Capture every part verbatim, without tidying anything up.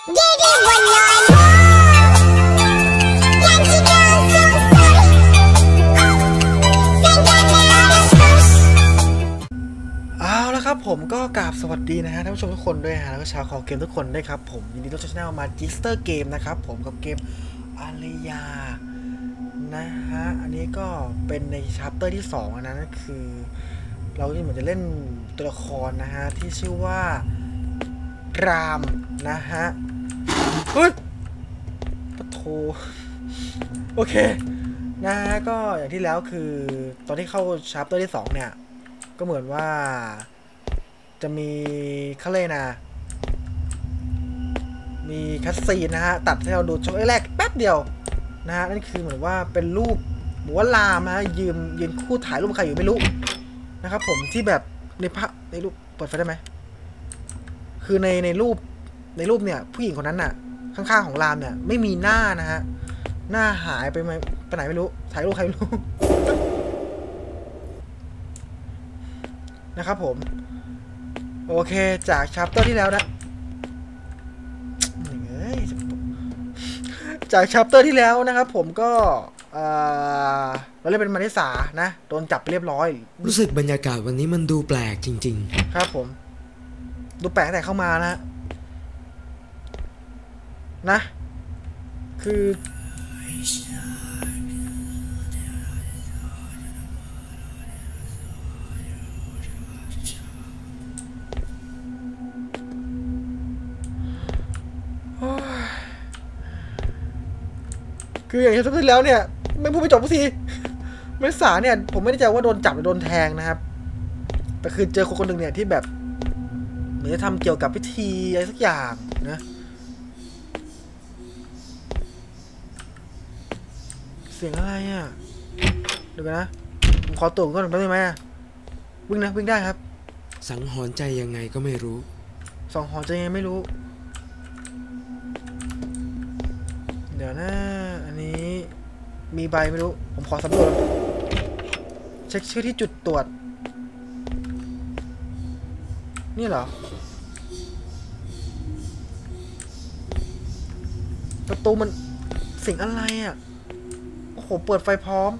เอาละครับผมก็กราบสวัสดีนะฮะท่านผู้ชมทุกคนด้วยฮะแล้วก็ชาวคอเกมทุกคนด้วยครับผมยินดีต้อนรับเข้ามาจิสเตอร์เกมนะครับผมกับเกมอาริยานะฮะอันนี้ก็เป็นในชัปเตอร์ที่สองนะนั่นคือเราเหมือนจะเล่นตัวละครนะฮะที่ชื่อว่ารามนะฮะเฮ้ยปะโถโอเคนะฮะก็อย่างที่แล้วคือตอนที่เข้าชัปเตอร์ที่สองเนี่ยก็เหมือนว่าจะมีเขาเลยนะมีคัสซีนนะฮะตัดให้เราดูช่วงแรกแป๊บเดียวนะฮะนั่นคือเหมือนว่าเป็นรูปหมูว่าลามนะยืนยืนคู่ถ่ายรูปใครอยู่ไม่รู้นะครับผมที่แบบในภาพในรูปเปิดไฟได้ไหมคือในในรูปในรูปเนี่ยผู้หญิงคนนั้นน่ะข้างๆของรามเนี่ยไม่มีหน้านะฮะหน้าหายไปไหมไปไหนไม่รู้ถ่ายรูปใครไม่รู้นะครับผมโอเคจากชัปเตอร์ที่แล้วนะจากชัปเตอร์ที่แล้วนะครับผมก็เราเล่นเป็นมาริสานะโดนจับไปเรียบร้อยรู้สึกบรรยากาศวันนี้มันดูแปลกจริงๆครับผมดูแปลกแต่เข้ามานะนะคือคืออย่างที่ทุกที่แล้วเนี่ยไม่พูดไม่จบทีมาริสาเนี่ยผมไม่ได้ใจว่าโดนจับหรือโดนแทงนะครับแต่คือเจอคนคนหนึ่งเนี่ยที่แบบเหมือนจะทำเกี่ยวกับพิธีอะไรสักอย่างนะเสียงอะไรอ่ะเดี๋ยวนะผมขอตัวก่อนได้ไหมวิ่งนะวิ่งได้ครับสังหรณ์ใจยังไงก็ไม่รู้สังหรณ์ใจยังไงไม่รู้เดี๋ยวนะอันนี้มีใบไม่รู้ผมขอสำรวจเช็คชื่อที่จุดตรวจนี่เหรอประตูมันสิ่งอะไรอ่ะโอ้โหเปิดไฟพร้อม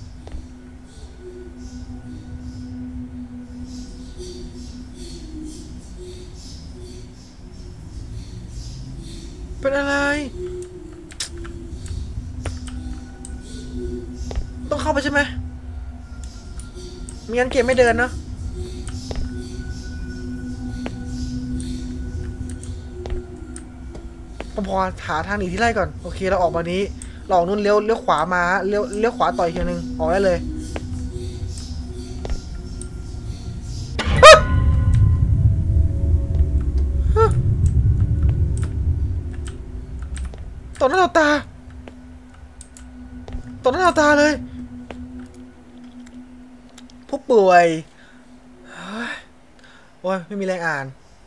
เป็นอะไรต้องเข้าไปใช่ไหมไม่งั้นเกมไม่เดินนะผมพอหาทางหนีที่ไล่ก่อนโอเคเราออกมานี้เราออกนู่นเลี้ยวเลี้ยวขวามาเลี้ยวเลี้ยวขวาต่ออีกทีนึงออกได้เลยต่อหน้าต่อตาต่อหน้าต่อตาเลยผู้ป่วยโอ้ยไม่มีแรงอ่าน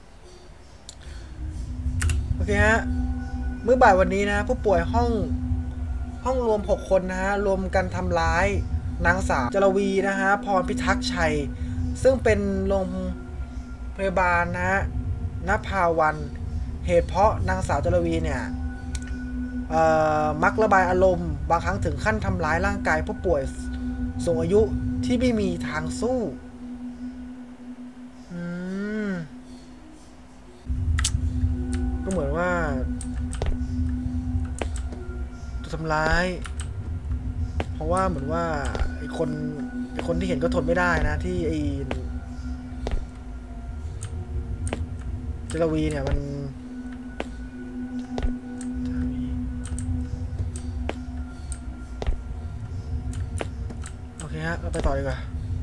โอเคฮะเมื่อบ่ายวันนี้นะผู้ป่วยห้องห้องรวมหกคนนะฮะรวมกันทำร้ายนางสาวจรวีนะฮะพรพิทักษ์ชัยซึ่งเป็นโรงพยาบาลนะฮะนภาวันเหตุเพราะนางสาวจรวีเนี่ยมักระบายอารมณ์บางครั้งถึงขั้นทำร้ายร่างกายผู้ป่วยสูงอายุที่ไม่มีทางสู้อืมก็เหมือนว่าจะทำร้ายเพราะว่าเหมือนว่าไอ้คนไอ้คนที่เห็นก็ทนไม่ได้นะที่ไอ้เจรวีเนี่ยมันโอเคฮะเราไปต่อดีกว่า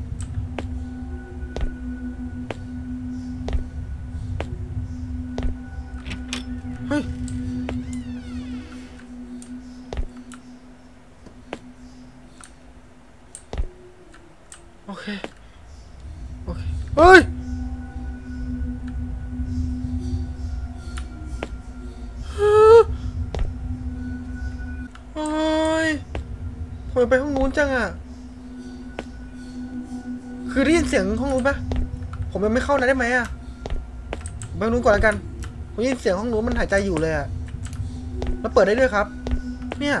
เฮ้ยโอเคโอเคเฮ้ยโอ้ยทำไมไปห้องนู้นจังอ่ะคือได้ยินเสียงห้องนู้นปะผมยังไม่เข้านะได้ไหมอ่ะไปห้องนู้นก่อนแล้วกัน ผผมยินเสียงห้องนู้นมันหายใจอยู่เลยอะแล้วเปิดได้ด้วยครับเนี่ย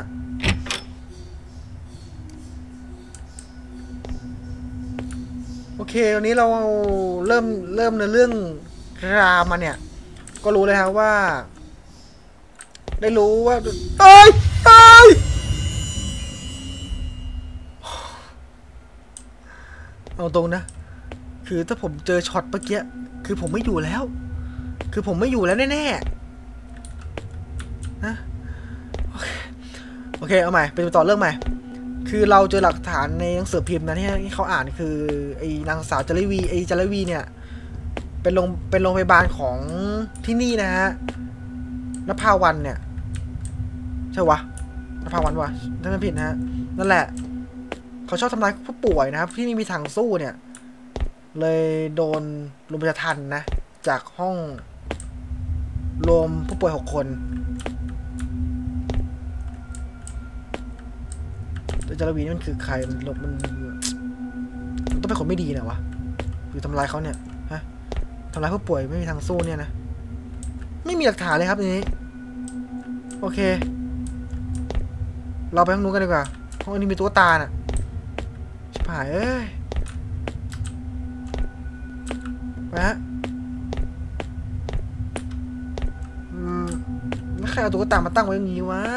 โอเควันนี้เราเริ่มเริ่มในเรื่องรามมาเนี่ยก็รู้เลยครับว่าได้รู้ว่าเอ้ยเอ้ยเอาตรงนะคือถ้าผมเจอช็อตเมื่อกี้คือผมไม่อยู่แล้วคือผมไม่อยู่แล้วแน่ๆนะโอเคโอเคเอาใหม่ไปต่อเรื่องใหม่คือเราเจอหลักฐานในหนังสือพิมพ์นะที่เขาอ่านคือไอ้นางสาวจารีวีไอ้จารีวีเนี่ยเป็นโรงเป็นโรงพยาบาลของที่นี่นะฮะนภาวันเนี่ยใช่วะนภาวันวะถ้าไม่ผิดนะฮะนั่นแหละเขาชอบทำร้ายผู้ป่วยนะครับที่ไม่มีทางสู้เนี่ยเลยโดนรุมประชาทัณฑ์นะจากห้องรวมผู้ป่วยหกคนแต่จารวีนี่มันคือใครมันมันมันต้องเป็นคนไม่ดีนะวะคือทำร้ายเขาเนี่ยฮะทำร้ายผู้ป่วยไม่มีทางสู้เนี่ยนะไม่มีหลักฐานเลยครับทีนี้โอเคเราไปห้องนู้นกันดีกว่าห้องนี้มีตัวตาน่ะชิบหายเอ้ยไปฮะอืมแล้วใครเอาตุ๊กตามาตั้งไว้อย่างนี้วะ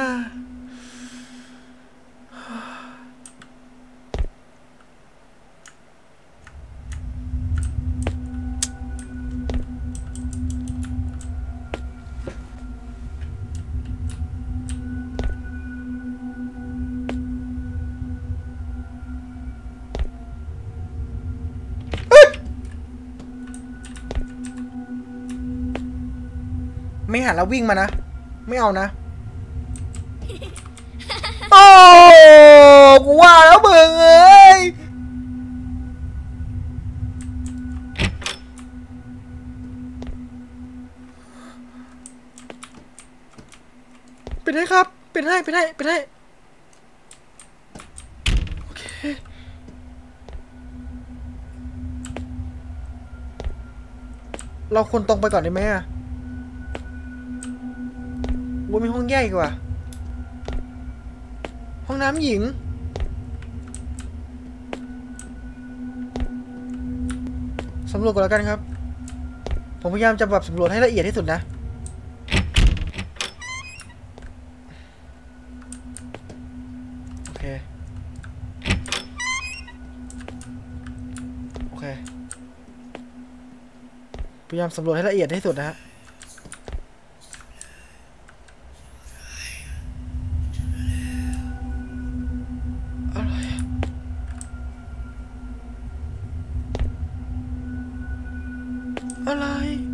ไม่หันแล้ววิ่งมานะไม่เอานะโอ้กูว่าแล้วมึงเอ้ยเป็นให้ครับเป็นให้เป็นให้เป็นให้โอเคเราควรตรงไปก่อนได้ไหมอะว่ามีห้องแยกอีกว่าห้องน้ำหญิงสำรวจก่อนแล้วกันครับผมพยายามจะแบบสำรวจให้ละเอียดที่สุดนะโอเคโอเคพยายามสำรวจให้ละเอียดที่สุดนะฮะอะไร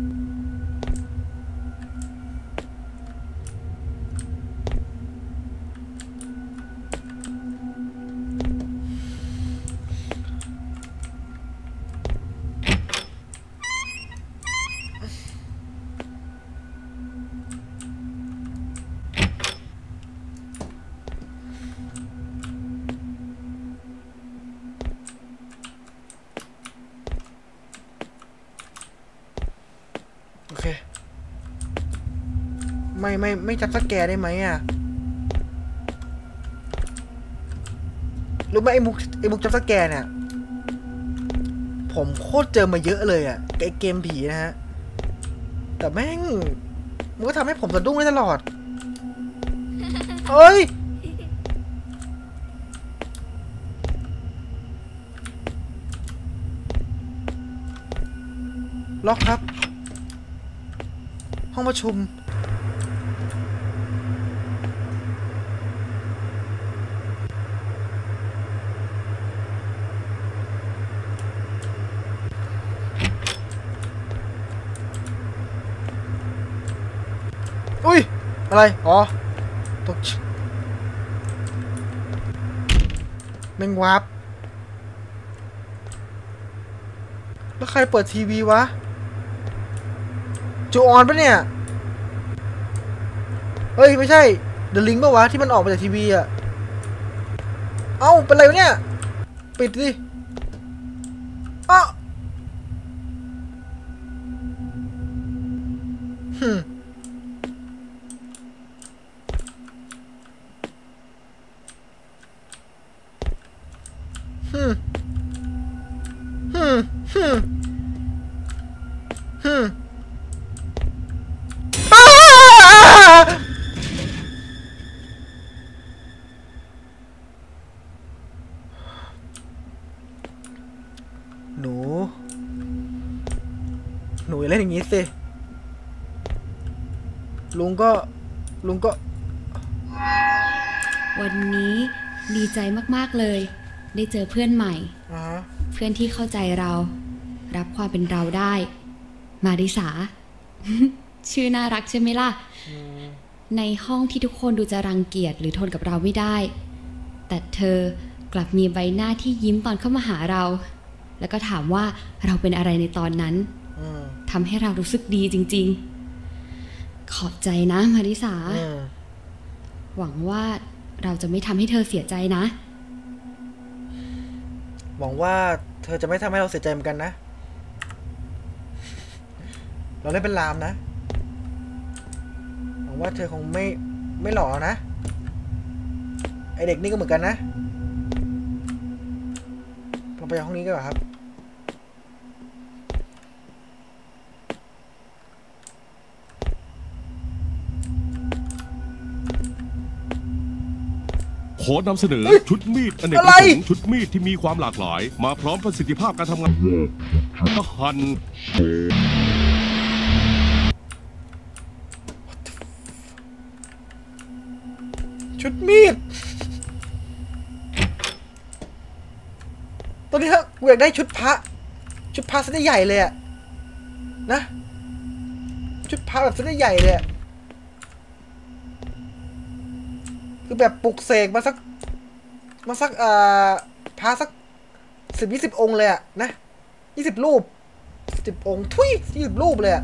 โอเคไม่ไม่ไม่จับสแกร์ได้ไหมอ่ะรู้ไหมไอ้มุกไอ้มุกจับสแกร์เนี่ยผมโคตรเจอมาเยอะเลยอ่ะไอ้เกมผีนะฮะแต่แม่งมันก็ทำให้ผมสะดุ้งได้ตลอดเฮ้ยล็อกครับห้องประชุมอุ้ยอะไรอ๋อตกแมงวับแล้วใครเปิดทีวีวะจูออนปะเนี่ยเฮ้ยไม่ใช่เดอะลิงปะวะที่มันออกมาจากทีวีอะเอ้าเป็นไรวะเนี่ยปิดดิอ้าวฮึฮึฮึฮึฮึอ้าหนูหนูอย่าเล่นอย่างนี้สิลุงก็ลุงก็วันนี้ดีใจมากๆเลยได้เจอเพื่อนใหม่ uh-huh. เพื่อนที่เข้าใจเรารับความเป็นเราได้มาริสา ชื่อน่ารักใช่ไหมล่ะ mm. ในห้องที่ทุกคนดูจะรังเกียจหรือทนกับเราไม่ได้แต่เธอกลับมีใบหน้าที่ยิ้มตอนเข้ามาหาเราแล้วก็ถามว่าเราเป็นอะไรในตอนนั้น mm. ทำให้เรารู้สึกดีจริงๆขอบใจนะมาริสา mm. หวังว่าเราจะไม่ทำให้เธอเสียใจนะหวังว่าเธอจะไม่ทำให้เราเสียใจเหมือนกันนะเราเล่นเป็นลามนะหวังว่าเธอคงไม่ไม่หล่อนะไอเด็กนี่ก็เหมือนกันนะเราไปห้องนี้กันเหรอครับขอนำเสนอชุดมีดอเนกประสงค์ชุดมีดที่มีความหลากหลายมาพร้อมประสิทธิภาพการทำงานก็หั่นชุดมีดตอนนี้ฮะกูอยากได้ชุดพระชุดพระเส้นใหญ่เลยอะนะชุดพระแบบเส้นใหญ่เลยอะคือแบบปลุกเสกมาสักมาสักเอ่อพาสักสิบยี่สิบองค์เลยอะนะยี่สิบรูปสิบองค์ทุยยี่สิบรูปเลยอะ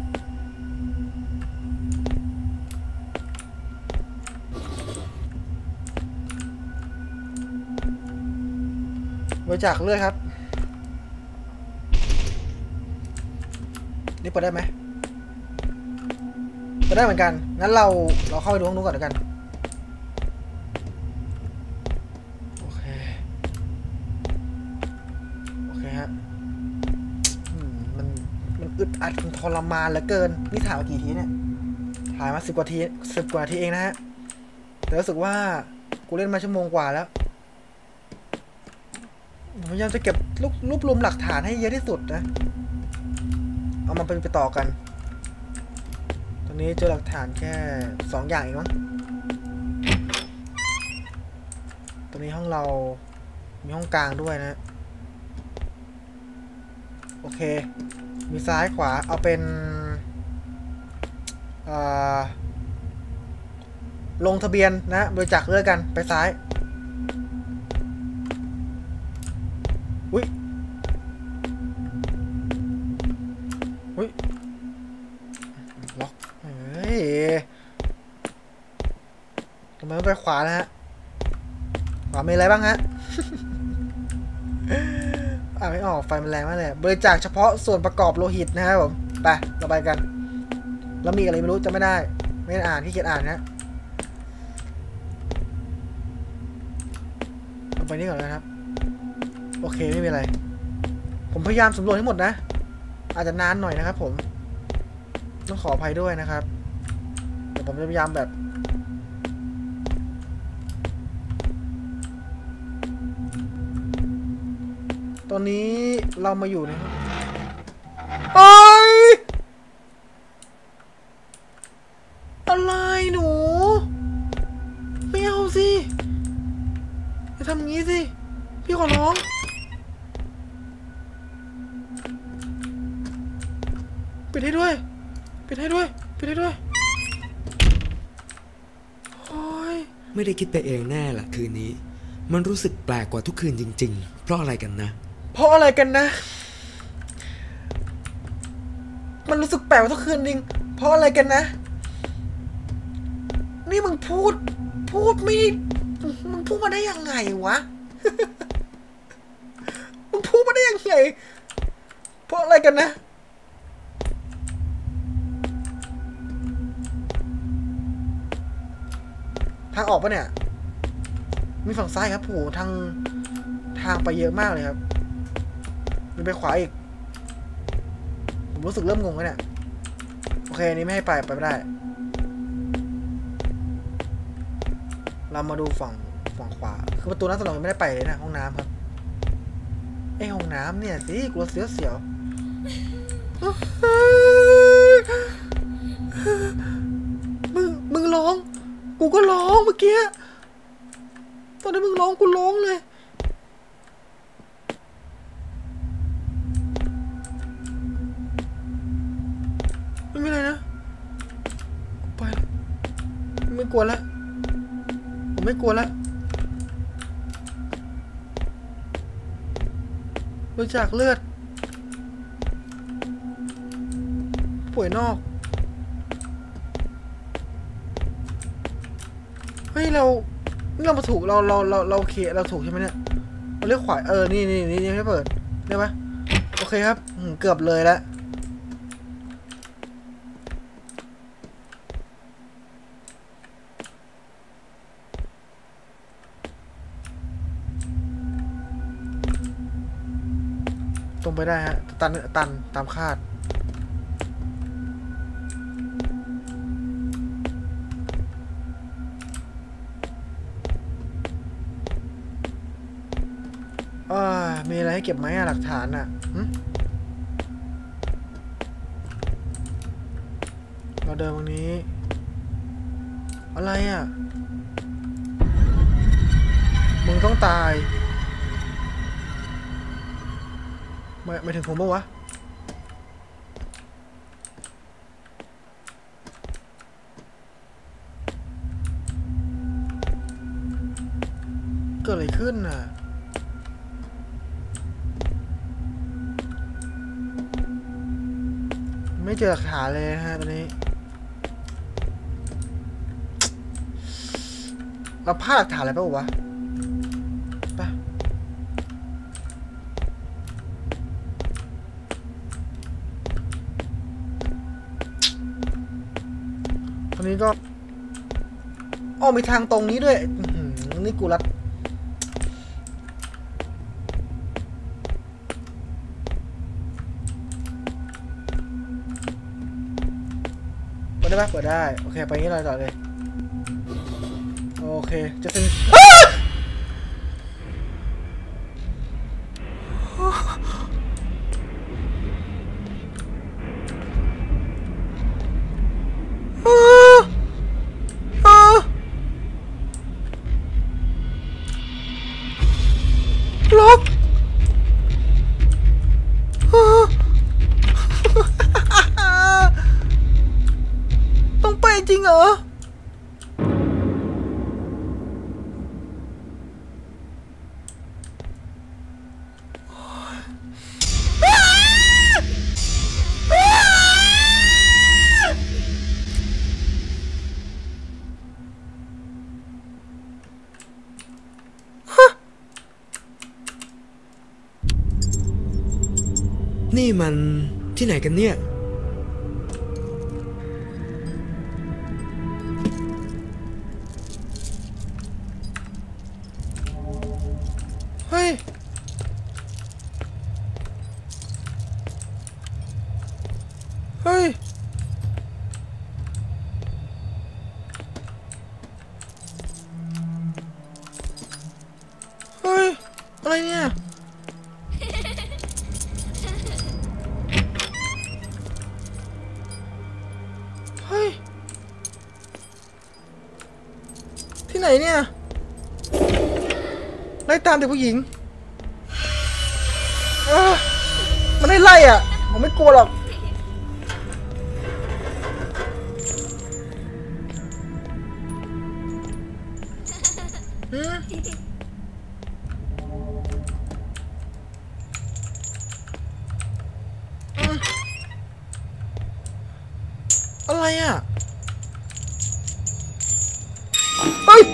บริจาคเลือดครับนี่เปิดได้ไหมเปิดได้เหมือนกันงั้นเราเราเข้าไปดูห้องนู้นก่อนแล้วกันอึดอัดทรมานเหลือเกินนี่ถ่ายมากี่ทีเนี่ยถ่ายมาสิบกว่าทีสิบกว่าทีเองนะฮะแต่รู้สึกว่ากูเล่นมาชั่วโมงกว่าแล้วพยายามจะเก็บรวบรวบรวมหลักฐานให้เยอะที่สุดนะเอามาเป็นไปต่อกันตอนนี้เจอหลักฐานแค่สองอย่างเองมั้งตอนนี้ห้องเรามีห้องกลางด้วยนะโอเคมีซ้ายขวาเอาเป็นลงทะเบียนนะบริจาคเลือดกันไปซ้ายอุ้ยอุ้ยล็อกเฮ้ยทำไมไม่ไปขวานะฮะขวามีอะไรบ้างฮะ อ่านไม่ออกไฟมันแรงมากเลยบริจาคเฉพาะส่วนประกอบโลหิตนะครับผมไปเราไปกันแล้วมีอะไรไม่รู้จะไม่ได้ไม่ได้อ่านที่เขียนอ่านนะเอาไปนี่ก่อนนะครับโอเคไม่มีอะไรผมพยายามสำรวจให้หมดนะอาจจะนานหน่อยนะครับผมต้องขออภัยด้วยนะครับแต่ผมจะพยายามแบบตอนนี้เรามาอยู่ในโอ๊ยอะไรหนูไม่เอาสิอย่าทำงี้สิพี่ขอร้องปิดให้ด้วยปิดให้ด้วยปิดให้ด้วยโอ๊ยไม่ได้คิดไปเองแน่ล่ะคืนนี้มันรู้สึกแปลกกว่าทุกคืนจริงๆเพราะอะไรกันนะเพราะอะไรกันนะมันรู้สึกแปลกกว่าทุกคืนจริงเพราะอะไรกันนะนี่มึงพูดพูดไม่มึงพูดมาได้ยังไงวะ มึงพูดมาได้ยังไงเพราะอะไรกันนะทางออกปะเนี่ยมีฝั่งซ้ายครับโอ้โหทางทางไปเยอะมากเลยครับมีไปขวาอีกผมรู้สึกเริ่มงงแล้วเนี่ยโอเคอันนี้ไม่ให้ไปไปไม่ได้เรามาดูฝั่งฝั่งขวาคือประตูนั้นสำหรับไม่ได้ไปเลยนะห้องน้ำครับไอห้องน้ำเนี่ยสิกลัวเสียวเสียวมึงมึงร้องกูก็ร้องเมื่อกี้ตอนนี้มึงร้องกูร้องเลยไม่มีอะไรนะไปไม่กลัวแล้วผมไม่กลัวแล้วบริจาคเลือดป่วยนอกเฮ้ยเรานี่เรามาถูกเราเราเราเราโอเคเราถูกใช่ไหมเนี่ยเราเลือกขวาเออนี่นี่นี่ยังไม่เปิดได้ปะโอเคครับเกือบเลยแล้วตรงไปได้ฮะตันตันตามคาดอ่ามีอะไรให้เก็บไหมอะหลักฐานอะเราเดินตรงนี้อะไรอะมึงต้องตายไม่ไม่ถึงผมปะวะเกิดอะไรขึ้นน่ะไม่เจอหลักฐานเลยฮะตอนนี้เราพลาดหลักฐานอะไรปะวะไปตอนนี้ก็อ้อมีทางตรงนี้ด้วยนี่กูรัดเปิดได้ปะเปิดได้โอเคไปงี้เลยต่อเลยโอเคจะถึงล็อกต้องไปจริงเหรอนี่มันที่ไหนกันเนี่ยเฮ้ยเฮ้ยเฮ้ยอะไรเนี่ยเฮ้ยที่ไหนเนี่ยไล่ตามเด็กผู้หญิงเออมันได้ไล่อ่ะผมไม่กลัวหรอกหืมอะไรอ่ะเฮ้ย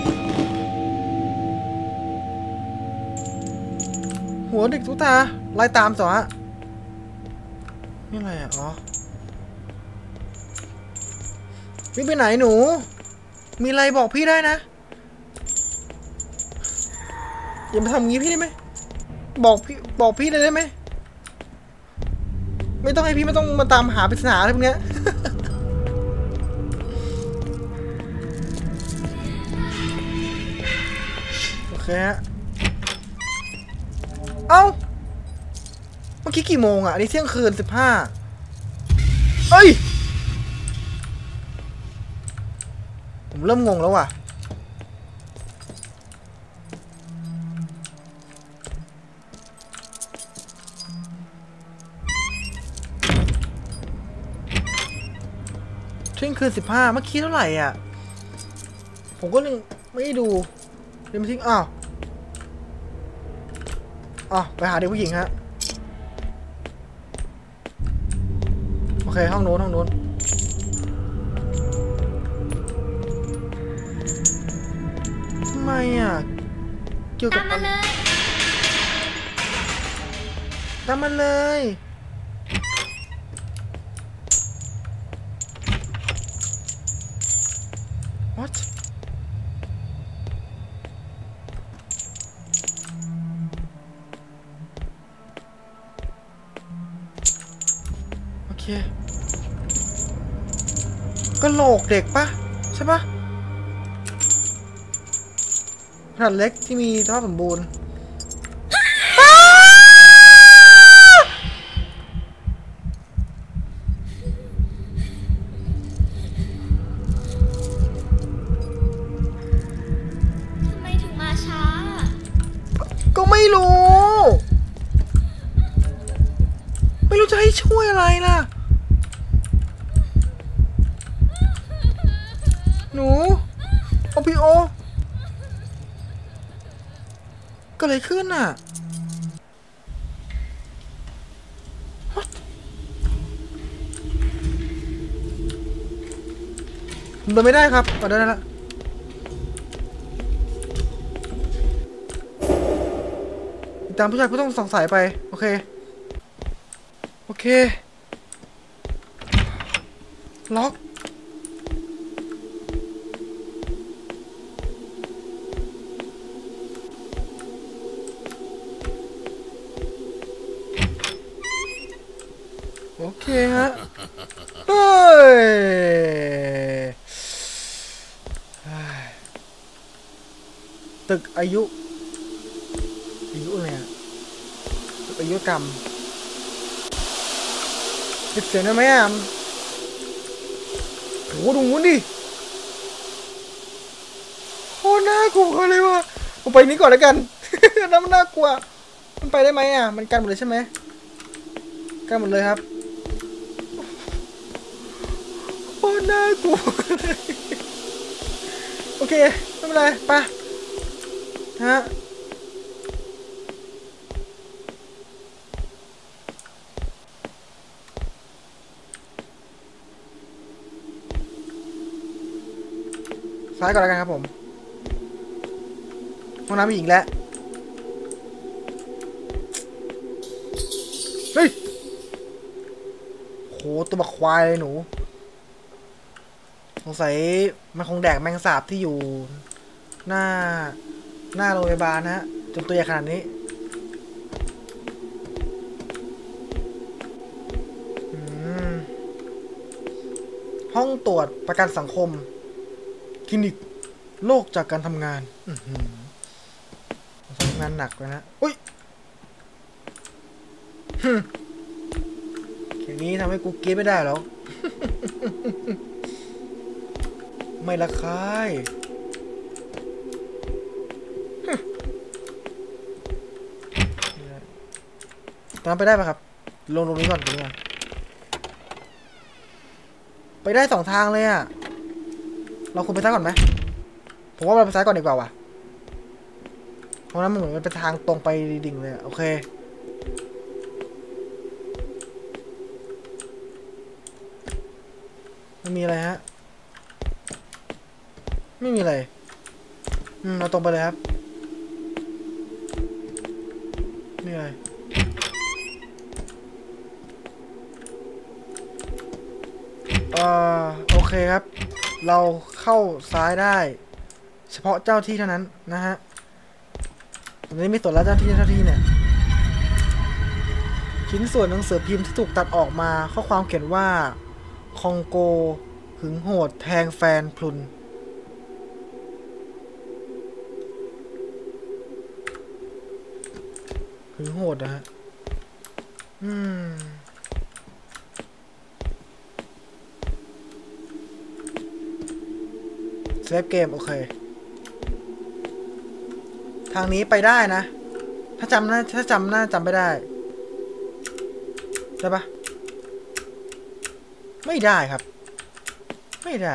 หัวเด็กตุ๊กตาไล่ตามต่อฮะนี่อะไรอ่ะอ๋อวิ่งไปไหนหนูมีอะไรบอกพี่ได้นะอย่ามาทำงี้พี่ได้ไหมบอกพี่บอกพี่เลยได้ไหมไม่ต้องให้พี่ไม่ต้องมาตามหาปริศนาอะไรพวกเนี้ย โอเคฮะเอ้าเมื่อกี้กี่โมงอ่ะอันนี้เที่ยงคืนสิบห้าเอ้ยผมเริ่มงงแล้วว่ะเที่ยงคืนสิบห้าเมื่อกี้เท่าไหร่อ่ะผมก็ยังไม่ได้ดูเดี๋ยวมาทิ้งอ้าวอ๋อไปหาเด็กผู้หญิงฮะโอเคห้องโน้นห้องโน้นทำไมอ่ะเกี่ยวกับตามมาเลยตามมาเลย what โอเคก็โหลกเด็กปะใช่ปะขนาดเล็กที่มีสภาพสมบูรณ์ทำไมถึงมาช้าก็ไม่รู้ไม่รู้จะให้ช่วยอะไรล่ะหนูโอพีโอก็เลยขึ้นอ่ะ What? ผมเดินไม่ได้ครับก็ได้แล้วตามผู้ชายผู้ต้องสงสัยไปโอเคโอเคล็อกโอเคฮะเฮ้ยตึกอายุอายุอะไรอะตึกอายุกรรมปิดเสียงได้ไหมอ่ะโหดูงูดิโคตรน่ากลัวเลยว่ะผมไปนี้ก่อนแล้วกัน น้ำมันน่ากลัวมันไปได้ไหมอ่ะมันกันหมดเลยใช่ไหมกันหมดเลยครับโคตรน่ากลัวเลยโอเคไม่เป็นไรไปฮะซ้ายก่อนแล้วกันครับผมห้องน้ำผู้หญิงแล้วเฮ้ยโหตัวบักควายเลยหนูสงสัยมันคงแดกแมงสาบที่อยู่หน้าหน้าโรงพยาบาลนะฮะจนตัวใหญ่ขนาดนี้ห้องตรวจประกันสังคมคลินิกโรคจากการทำงานทำงานหนักเลยนะอุ้ยแค่นี้ทำให้กูเก็บไม่ได้หรอก ไม่ละคายตามไปได้ปะครับลงตรงนี้ก่อนตรงนี้ก่อนไปได้สองทางเลยอ่ะเราควรไปซ้ายก่อนไหมผมว่าเราไปซ้ายก่อนดีกว่าว่ะเพราะนั้นมันเหมือนมันเป็นทางตรงไปดิ่งเลยโอเคไม่มีอะไรฮะไม่มีอะไรอืมเราตรงไปเลยครับไม่มีอะไรอ่าโอเคครับเราเข้าซ้ายได้เฉพาะเจ้าที่เท่านั้นนะฮะตอนนี้ไม่สนแล้วเจ้าที่เจ้าที่เนี่ยชิ้นส่วนหนังสือพิมพ์ที่ถูกตัดออกมาข้อความเขียนว่าคองโกหึงโหดแทงแฟนพลุนหึงโหดนะฮะอืมเซฟเกมโอเคทางนี้ไปได้นะถ้าจำนะถ้าจำน่าจำไม่ได้ใช่ปะไม่ได้ครับไม่ได้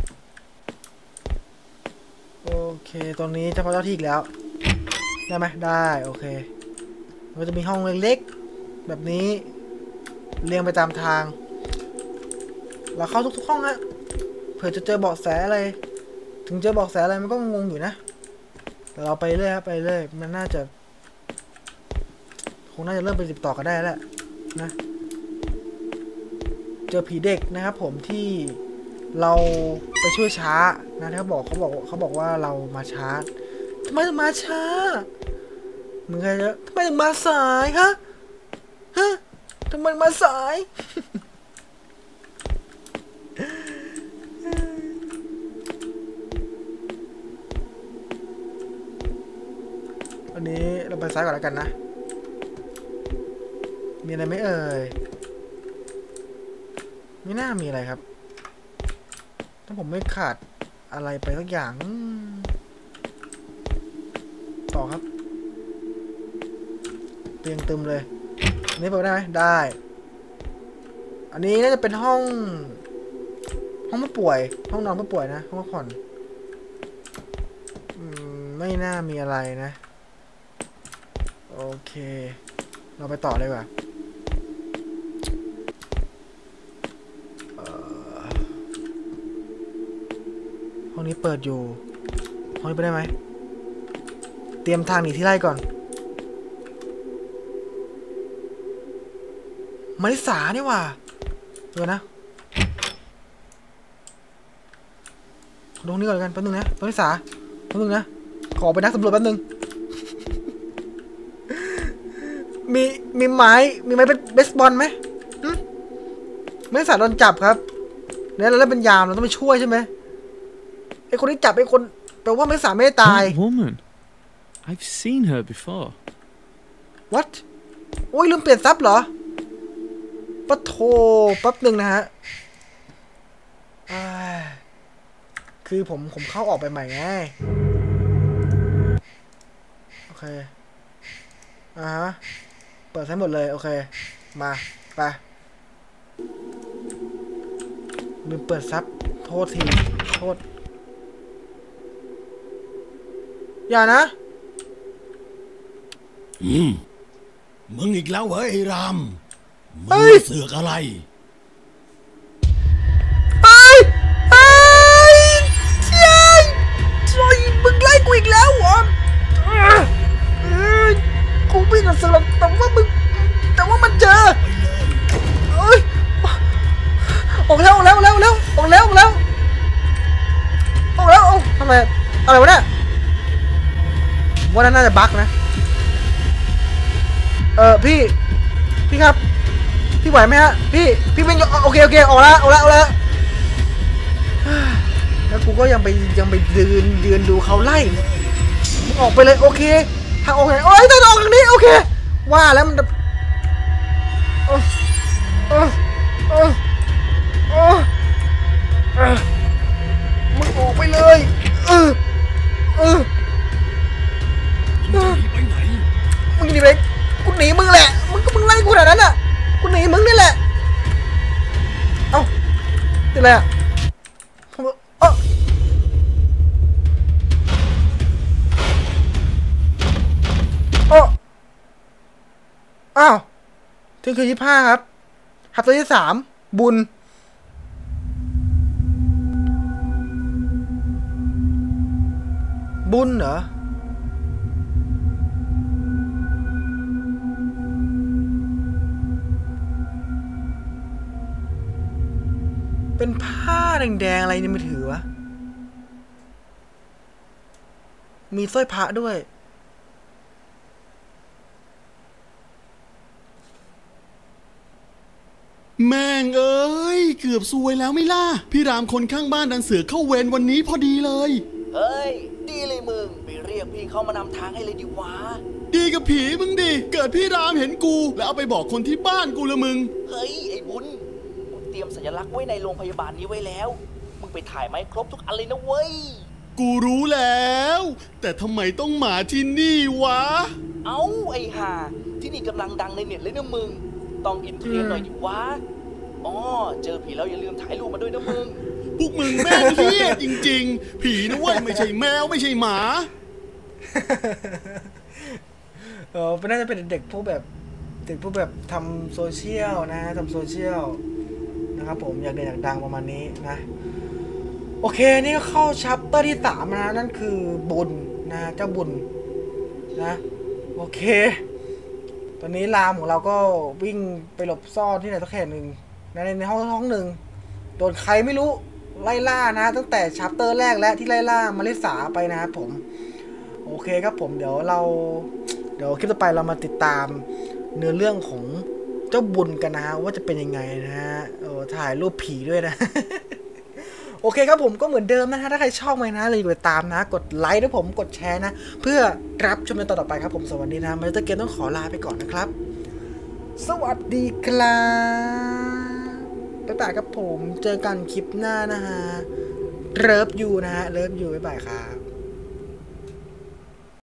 โอเคตรงนี้เฉพาะเจ้าที่อีกแล้วได้ไหมได้โอเคมันจะมีห้องเล็กๆแบบนี้เรียงไปตามทางเราเข้าทุกๆห้องฮะเผื่อจะเจอเบาะแสอะไรถึงเจอเบาะแสอะไรมันก็งงอยู่นะแต่เราไปเรื่อยครับไปเรื่อยมันน่าจะคงน่าจะเริ่มไปติดต่อกันได้แล้วนะเจอผีเด็กนะครับผมที่เราไปช่วยช้านะที่เขาบอกเขาบอกเขาบอกว่าเรามาช้าทำไมถึงมาช้ามึงใครจะทำไมถึงมาสายฮะฮะทำไมมาสายอันนี้เราไปซ้ายก่อนแล้วกันนะมีอะไรไหมเอ่ยไม่น่ามีอะไรครับถ้าผมไม่ขาดอะไรไปสักอย่างต่อครับเตียงตึมเลยอันนี้เปิดได้ไหมได้อันนี้น่าจะเป็นห้องห้องผู้ป่วยห้องนอนผู้ป่วยนะห้องพักผ่อนไม่น่ามีอะไรนะโอเคเราไปต่อเลยดีกว่าห้องนี้เปิดอยู่ห้องนี้ไปได้ไหมเตรียมทางหนีที่ไล่ก่อนมาริสานี่ว่าเดี๋ยวนะตรงนี้ก่อนกันแป๊บนึงนะมาริสาแป๊บนึงนะขอไปนักสำรวจแป๊บนึงมีมีไม้มีไม้เบสบอลไหมมาริสาโดนจับครับเนี่ยเราเล่นเป็นยามเราต้องไปช่วยใช่ไหมไอคนที่จับไอคนแปลว่ามาริสาไม่ได้ตาย That woman. I've seen her before. What โอ้ยลืมเปลี่ยนซับเหรอปะโทแป๊บหนึ่งนะฮะคือผมผมเข้าออกไปใหม่ไงโอเคอ่าฮะเปิดให้หมดเลยโอเคมาไปลืมเปิดซับโทษทีโทษอย่านะอืมมึงอีกแล้วเหรอไอ้รามมึงมาเสือกอะไรไอ้ไอ้เจ้ยจอยมึงไล่กูอีกแล้วเหรอกูไม่น่าเสือกแต่ว่ามึงแต่ว่ามันเจอเอ้ยออกแล้วออกแล้วออกแล้วออกแล้วออกแล้วออกแล้วออกทำไมอะไรวะเนี่ยว่าน่าจะบั๊กนะเออพี่พี่ครับพี่ไหวไหมฮะพี่พี่เป็นโอเคโอเคออกแล้วออกแล้วออกแล้วแล้วกูก็ยังไปยังไปยืนยืนดูเขาไล่มึงออกไปเลยโอเคทางออกไหนโอ้ยทางออกทางนี้โอเคว่าแล้วมันเออเออเออเออเออมึงออกไปเลยเออเออไปไหนมึงหนีไปกูหนีมึงแหละมึงก็มึงไล่กูแบบนั้นอ่ะกูหนีมึงนี่แหละเอ้าติดอะไรอ่ะเอ้าเอ้าอ้าวถึงคือยี่ห้าครับหับตัวที่สามบุญบุญเหรอเป็นผ้าแดงๆอะไรในมือถือวะมีสร้อยพระด้วยแม่งเอ้ยเกือบซวยแล้วไม่ล่ะพี่รามคนข้างบ้านดันเสือเข้าเวรวันนี้พอดีเลยเฮ้ยดีเลยมึงไปเรียกพี่เขามานำทางให้เลยดิวะดีกับผีมึงดิเกิดพี่รามเห็นกูแล้วเอาไปบอกคนที่บ้านกูละมึงเฮ้ยไอ้บุญกูเตรียมสัญลักษณ์ไว้ในโรงพยาบาลนี้ไว้แล้วมึงไปถ่ายไหมครบทุกอันเลยนะเว้ยกูรู้แล้วแต่ทำไมต้องมาที่นี่วะเอ้าไอ้ห่าที่นี่กำลังดังในเน็ตเลยนะมึงต้องอินเทรนด์หน่อยดิวะอ๋อเจอผีแล้วอย่าลืมถ่ายรูปมาด้วยนะมึงพวกมึงแม่งเหี้ยจริงๆผีนะเว้ยไม่ใช่แมวไม่ใช่หมาเออน่าจะเป็นเด็กพวกแบบเด็กพวกแบบทำโซเชียลนะทำโซเชียลนะครับผมอยากเด่นอยากดังประมาณนี้นะโอเคนี่ก็เข้าชัปเตอร์ที่สามนะนั่นคือบุญนะเจ้าบุญนะโอเคตอนนี้รามของเราก็วิ่งไปหลบซ่อนที่ไหนสักแห่งหนึ่งในในห้องห้องหนึ่งโดนใครไม่รู้ไล่ล่านะตั้งแต่ชัปเตอร์แรกและที่ไล่ล่ามาริสาไปนะครับผมโอเคครับผมเดี๋ยวเราเดี๋ยวคลิปต่อไปเรามาติดตามเนื้อเรื่องของเจ้าบุญกันนะว่าจะเป็นยังไงนะฮะเออถ่ายรูปผีด้วยนะ โอเคครับผมก็เหมือนเดิมนะฮะถ้าใครชอบไหมนะเลยไปตามนะกดไลค์ด้วยผมกดแชร์นะเพื่อรับชมในตอนต่อไปครับผมสวัสดีนะมาสเตอร์เกมต้องขอลาไปก่อนนะครับสวัสดีครับบ๊ายบายครับผมเจอกันคลิปหน้านะฮะเลิฟยูนะฮะเลิฟยูบ๊ายบายครับ